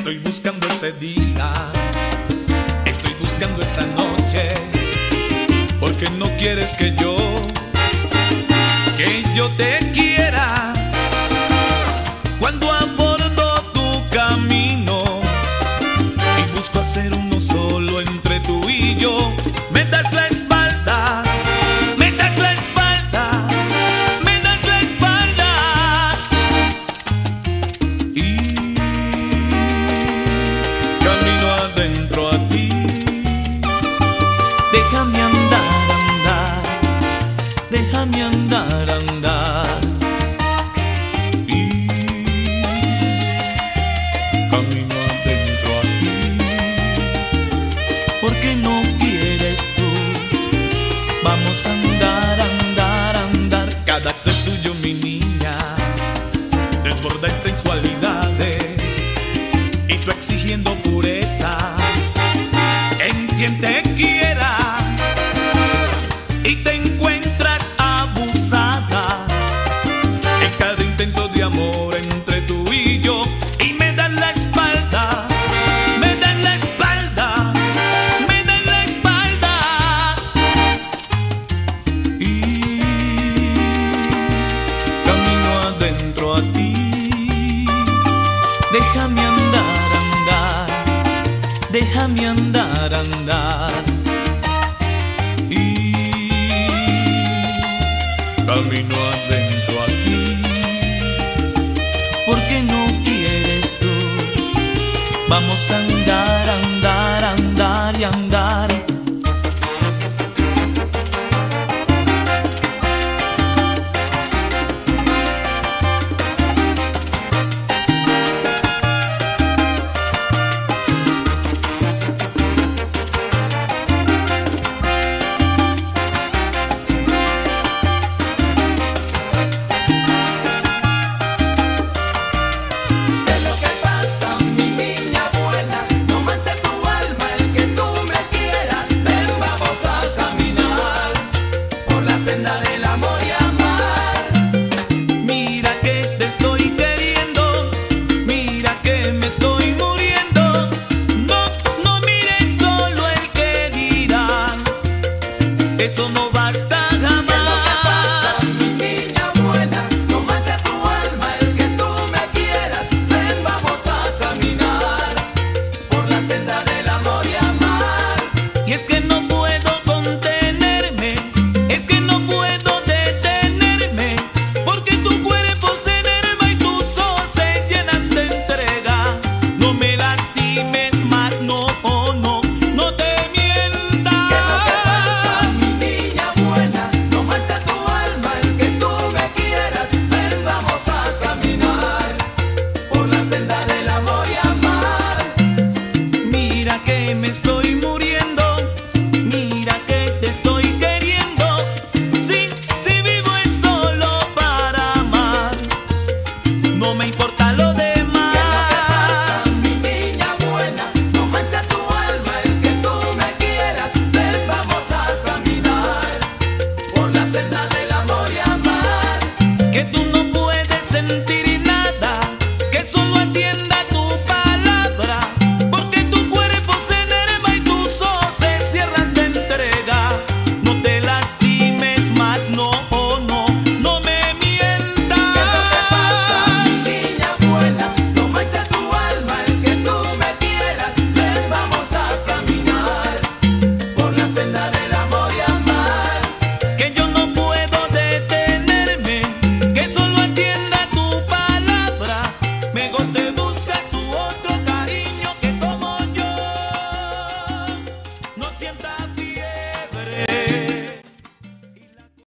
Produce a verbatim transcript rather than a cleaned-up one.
Estoy buscando ese día, estoy buscando esa noche, porque no quieres que yo, que yo te quiera. Cuando abordo tu camino y busco hacer uno solo entre tú y yo, me das la espalda, me das la espalda, me das la espalda. Y camino adentro a ti. Déjame andar, andar, déjame andar, andar. Y camino adentro a ti. Porque no quieres tú. Vamos a andar, andar, andar. Cada acto es tuyo, mi niña. Desborda en sensualidades y tú exigiendo pureza en quien te quiera. Y te encuentras abusada en cada intento de amor entre tú y yo. Y me dan la espalda, me dan la espalda, me dan la espalda. Y camino adentro a ti. Déjame andar, andar, déjame andar, andar. Y camino adentro a ti. Porque no quieres tú. Vamos a andar, andar, andar y andar. Eso no basta jamás. Mi niña buena, no manches tu alma, el que tú me quieras. Ven, vamos a caminar por la senda del amor y amar. Y es que no puedo contenerme, es que no puedo detenerme, porque tu cuerpo se enerva y tus ojos se llenan de entrega. No me lastimes más, no, oh, no, no te mientas. ¿Qué es lo que pasa, mi niña buena? No manches tu alma, el que tú me quieras. Ven, vamos a caminar por la senda del amor y amar. Mira que me estoy muriendo, mira que te estoy queriendo. Sí, si vivo es solo para amar, no me importa lo demás. Mi niña buena, no manches tu alma, el que tú me quieras. Ven, vamos a caminar por la senda del amor y amar. Que tú no puedes sentir nada, que solo atienda tu palabra, porque tu cuerpo se enerva y tus ojos se cierran de entrega. No te lastimes más, no, oh, no, no me mientas. ¿Qué es lo que pasa, mi niña buena? No manches tu alma, el que tú me quieras. Ven, vamos a caminar por la senda del amor y amar. Que yo no puedo detenerme, que solo atienda tu palabra. Mejor te